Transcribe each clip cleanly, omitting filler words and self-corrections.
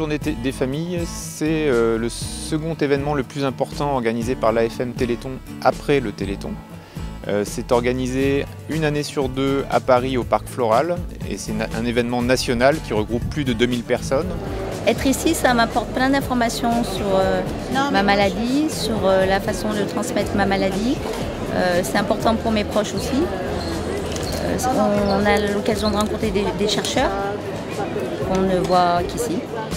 journée des familles, c'est le second événement le plus important organisé par l'AFM Téléthon après le Téléthon. C'est organisé une année sur deux à Paris au Parc Floral et c'est un événement national qui regroupe plus de 2000 personnes. Être ici, ça m'apporte plein d'informations sur ma maladie, sur la façon de transmettre ma maladie. C'est important pour mes proches aussi. On a l'occasion de rencontrer des chercheurs qu'on ne voit qu'ici.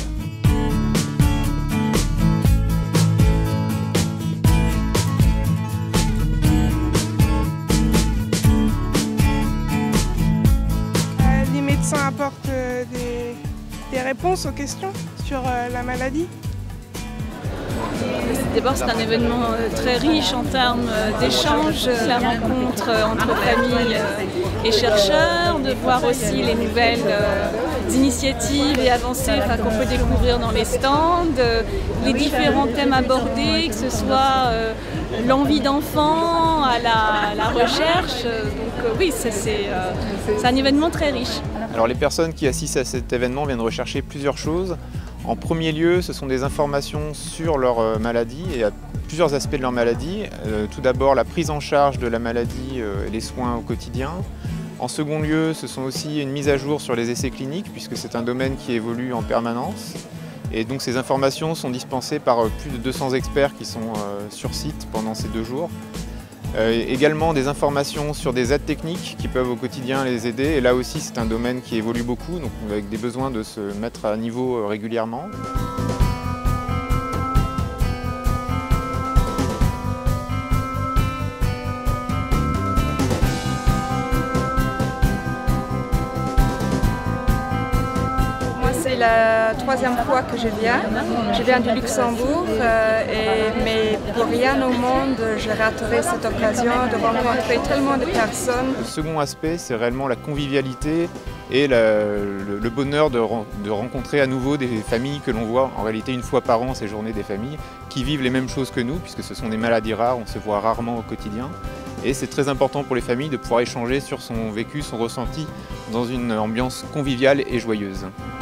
Les médecins apportent des réponses aux questions sur la maladie. D'abord, c'est un événement très riche en termes d'échanges, la rencontre entre familles et chercheurs, de voir aussi les nouvelles initiatives et avancées qu'on peut découvrir dans les stands, les différents thèmes abordés, que ce soit l'envie d'enfant à la recherche. Donc oui, c'est un événement très riche. Alors les personnes qui assistent à cet événement viennent rechercher plusieurs choses. En premier lieu, ce sont des informations sur leur maladie et à plusieurs aspects de leur maladie. Tout d'abord, la prise en charge de la maladie et les soins au quotidien. En second lieu, ce sont aussi une mise à jour sur les essais cliniques puisque c'est un domaine qui évolue en permanence. Et donc ces informations sont dispensées par plus de 200 experts qui sont sur site pendant ces 2 jours. Également des informations sur des aides techniques qui peuvent au quotidien les aider. Et là aussi, c'est un domaine qui évolue beaucoup, donc avec des besoins de se mettre à niveau régulièrement. C'est la 3e fois que je viens. Je viens du Luxembourg, mais pour rien au monde, je raterai cette occasion de rencontrer tellement de personnes. Le second aspect, c'est réellement la convivialité et le bonheur de rencontrer à nouveau des familles que l'on voit en réalité une fois par an, ces journées des familles, qui vivent les mêmes choses que nous, puisque ce sont des maladies rares, on se voit rarement au quotidien. Et c'est très important pour les familles de pouvoir échanger sur son vécu, son ressenti, dans une ambiance conviviale et joyeuse.